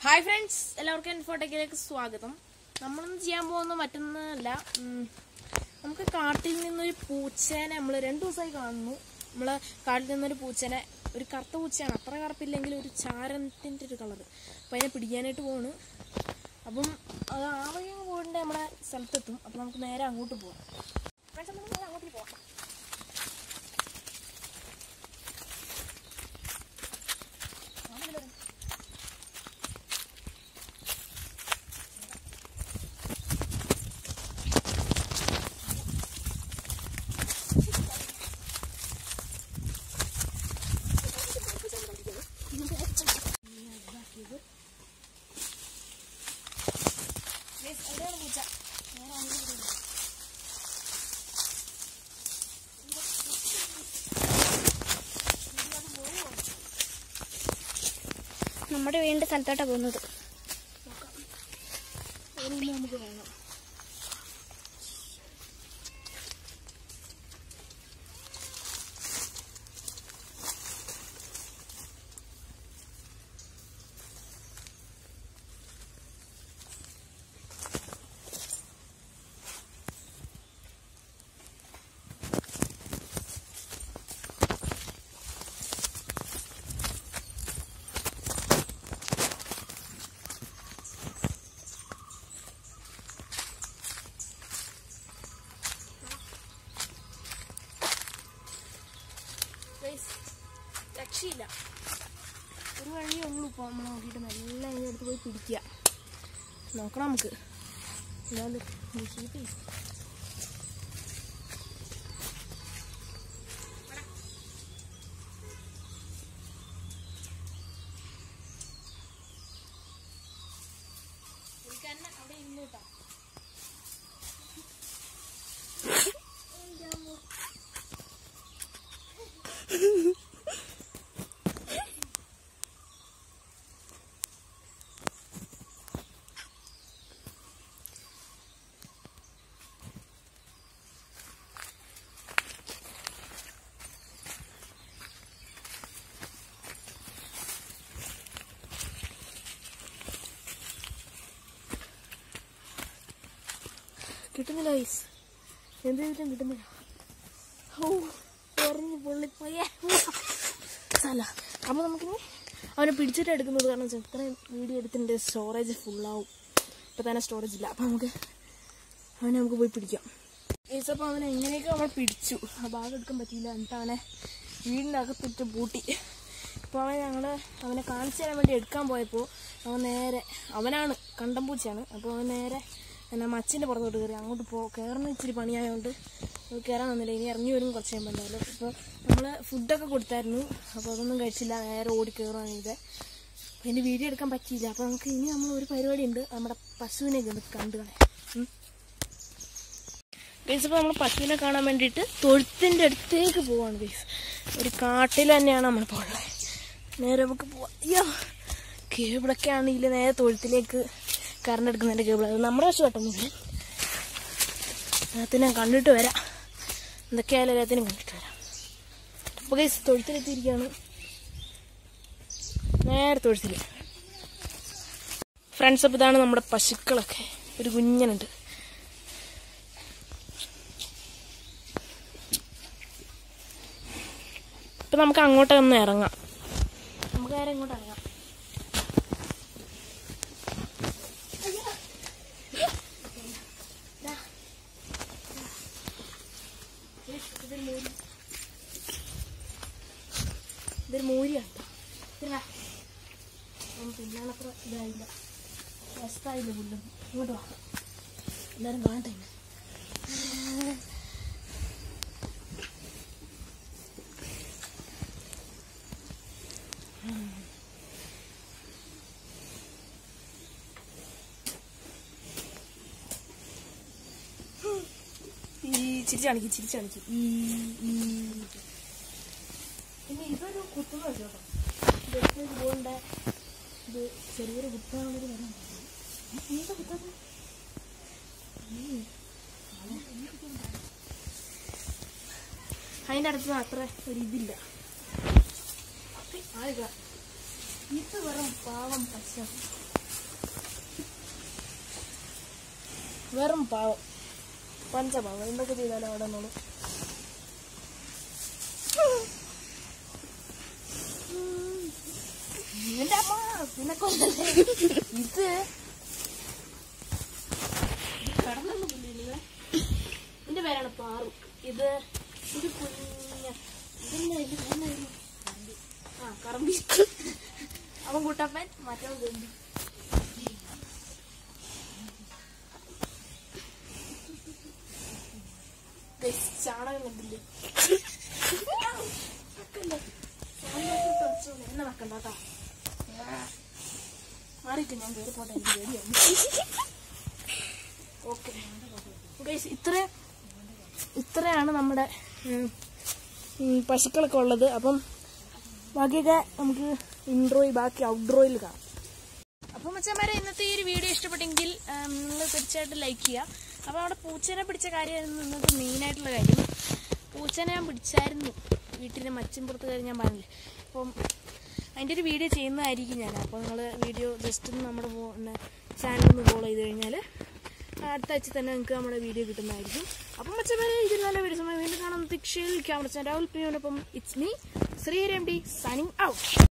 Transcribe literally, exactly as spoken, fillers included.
Hi friends, എല്ലാവർക്കും ഇൻഫോടെക്കിലേക്ക് സ്വാഗതം. നമ്മളൊന്നും ചെയ്യാൻ പോകുന്ന മറ്റൊന്നുമല്ല, നമുക്ക് കാട്ടിൽ നിന്നൊരു പൂച്ചേനെ നമ്മൾ രണ്ടു ദിവസമായി കാണുന്നു. നമ്മൾ കാട്ടിൽ നിന്നൊരു പൂച്ചേനെ, ഒരു കറുത്ത പൂച്ചയാണ്, അത്ര കറുപ്പില്ലെങ്കിൽ ഒരു ചാരത്തിൻ്റെ ഒരു കളറ്. അപ്പം അതിനെ പിടിക്കാനായിട്ട് പോവാണ്. അപ്പം അത് ആ വഴി പോകേണ്ട നമ്മളെ സ്ഥലത്തെത്തും. അപ്പം നമുക്ക് നേരെ അങ്ങോട്ട് പോകാം. ഫ്രണ്ട്സ്, നമുക്ക് നേരെ അങ്ങോട്ട് പോകാം. നമ്മുടെ വീടിന്റെ സ്ഥലത്തോട്ടാ പോകുന്നത്. നമുക്ക് വേണം. രക്ഷയില്ല, ഒരു വഴിയേ ഉള്ളൂ. ഇപ്പോൾ നമ്മൾ നോക്കിയിട്ട് നല്ല അതിൻ്റെ അടുത്ത് പോയി പിടിക്കുക. നോക്കണം നമുക്ക്. എന്നാലും അവിടെ ഇരുന്നോട്ടാ. കിട്ടുന്നില്ല ഗൈസ്, എന്ത് ചെയ്തിട്ടും കിട്ടുന്നില്ല. ഓ എറിഞ്ഞ് പൊള്ളിപ്പോയേ സ്ഥല. അപ്പോൾ നമുക്കിനി അവനെ പിടിച്ചിട്ട് എടുക്കുന്നത്, കാരണം വെച്ചാൽ ഇത്രയും വീഡിയോ എടുത്തിൻ്റെ സ്റ്റോറേജ് ഫുള്ളാവും. ഇപ്പം തന്നെ സ്റ്റോറേജ് ഇല്ല. അപ്പം നമുക്ക് അവനെ നമുക്ക് പോയി പിടിക്കാം ഗൈസ്. അപ്പോൾ അവനെ എങ്ങനെയൊക്കെ നമ്മൾ പിടിച്ചു. ആ ഭാഗം എടുക്കാൻ പറ്റിയില്ല. എന്നിട്ട് അവനെ വീടിൻ്റെ അകത്തിട്ട് പൂട്ടി. ഇപ്പോൾ അവൻ ഞങ്ങൾ അവനെ കാണിച്ചു തരാൻ വേണ്ടി എടുക്കാൻ പോയപ്പോൾ അവൻ നേരെ, അവനാണ് കണ്ടംപൂച്ചയാണ്. അപ്പോൾ അവൻ നേരെ എന്നാ മച്ചിൻ്റെ പുറത്തോട്ട് കയറി. അങ്ങോട്ട് പോ കയറുന്ന ഇച്ചിരി പണിയായതുകൊണ്ട് കയറാൻ വന്നില്ല. ഇനി ഇറങ്ങി വരും കുറച്ച് കഴിയുമ്പോൾ എന്തായാലും. ഇപ്പോൾ നമ്മൾ ഫുഡൊക്കെ കൊടുത്തായിരുന്നു. അപ്പോൾ അതൊന്നും കഴിച്ചില്ല, നേരെ ഓടി കയറുകയാണ് ചെയ്തത്. അപ്പോൾ അതിൻ്റെ വീഡിയോ എടുക്കാൻ പറ്റിയില്ല. അപ്പോൾ നമുക്ക് ഇനി നമ്മൾ ഒരു പരിപാടി ഉണ്ട്, നമ്മുടെ പശുവിനെ കണ്ടു കളയാം. ഗൈസ്, ഇപ്പോൾ നമ്മൾ പശുവിനെ കാണാൻ വേണ്ടിയിട്ട് തൊഴുത്തിൻ്റെ അടുത്തേക്ക് പോവാണ് ഗൈസ്. ഒരു കാട്ടിൽ തന്നെയാണ് നമ്മളിപ്പോൾ ഉള്ളത്. നേരെ നമുക്ക് പോവാം. അയ്യോ, കേബിളൊക്കെ ആണെങ്കിൽ നേരെ തൊഴുത്തിലേക്ക് കറണ്ട് എടുക്കുന്നതിൻ്റെ കേബിൾ. അത് നമ്മുടെ വശം കേട്ടൊന്നുമില്ല. അതിനകത്ത് ഞാൻ കണ്ടിട്ട് വരാം. എന്തൊക്കെയായാലും എല്ലാത്തിനും കണ്ടിട്ട് വരാം. അപ്പോൾ ഗൈസ്, തൊഴുത്തിലെത്തിയിരിക്കുകയാണ്. നേരെ തൊഴുത്തിൽ ഫ്രണ്ട്സ്. അപ്പോൾ ഇതാണ് നമ്മുടെ പശുക്കളൊക്കെ. ഒരു കുഞ്ഞനുണ്ട്. ഇപ്പം നമുക്ക് അങ്ങോട്ടൊന്ന് ഇറങ്ങാം. നമുക്ക് നേരെ ഇങ്ങോട്ട് ഇറങ്ങാം. ഇതൊരു മൂരിയാണ്. പിന്നാണത്ര ഇതായില്ല, രസമായില്ല പുല്ലും. ഇങ്ങോട്ട് വാ, എല്ലാവരും കാണട്ടെ. ഈ ചിരിച്ചാണിക്ക് ചിരിച്ചാണിക്ക് ഈ പിന്നെ ഇതൊരു കുത്തുന്ന കേട്ടോ. ഇത് പോകേണ്ട ഇത് ചെറിയൊരു കുത്താനുള്ളൊരു വരാൻ എന്താ കുത്തത്. അതിൻ്റെ അടുത്ത് അത്ര ഒരു ഇതില്ല. ആയില്ല, ഇത് വെറും പാവം പശ. വെറും പാവം, പഞ്ചപാവം. എന്തൊക്കെ ചെയ്താലും അവിടെ നിന്നോളൂ. എന്റെ അമ്മ പിന്നെ കൊല്ലല്ലേ ഇത് കടന്നു പുല്ലില്ലേ. എന്റെ പേരാണ് പാറു. ഇത് ഇത് കുഞ്ഞ ഇതെന്നാ ഇത് എന്നായിരുന്നു? ആ കറമ്പി. അവൻ കൂട്ടപ്പൻ, മറ്റവൻ ഗംഭി. ചാണകം കണ്ടില്ലേ? എന്നെ വെക്കണ്ട കേട്ടോ. മാറിയിട്ട് ഞാൻ പേര് പോട്ടെ, എനിക്ക് പേടിയാണ്. ഓക്കെ ഇത്ര ഇത്രയാണ് നമ്മുടെ പശുക്കളൊക്കെ ഉള്ളത്. അപ്പം ബാക്കിയൊക്കെ നമുക്ക് ഇൻട്രോയിൽ ബാക്കി ഔട്ട്ഡ്രോയിൽ കാണാം. അപ്പം മച്ചന്മാരെ, ഇന്നത്തെ ഈ ഒരു വീഡിയോ ഇഷ്ടപ്പെട്ടെങ്കിൽ നിങ്ങൾ തീർച്ചയായിട്ടും ലൈക്ക് ചെയ്യുക. അപ്പോൾ അവിടെ പൂച്ചേനെ പിടിച്ച കാര്യമായിരുന്നു ഇന്നത്തെ മെയിനായിട്ടുള്ള കാര്യം. പൂച്ചേനെ ഞാൻ പിടിച്ചായിരുന്നു വീട്ടിൻ്റെ മച്ചിൻപുറത്ത് കയറി, ഞാൻ പറഞ്ഞില്ലേ. അപ്പം അതിൻ്റെ ഒരു വീഡിയോ ചെയ്യുന്നതായിരിക്കും ഞാൻ. അപ്പോൾ നിങ്ങൾ വീഡിയോ ജസ്റ്റ് ഒന്ന് നമ്മുടെ ചാനലൊന്ന് ഫോളോ ചെയ്ത് കഴിഞ്ഞാൽ അടുത്ത ആഴ്ച തന്നെ നിങ്ങൾക്ക് നമ്മുടെ വീഡിയോ കിട്ടുന്നതായിരിക്കും. അപ്പം മച്ചന്മാരെ, ഇതിൽ നല്ല വീഡിയോസുമായി വീണ്ടും കാണാം. ദിക്ഷയിൽ ക്യാമറ ചാനൽ രാഹുൽ പിയോടൊപ്പം it's me Sreehari M D signing out.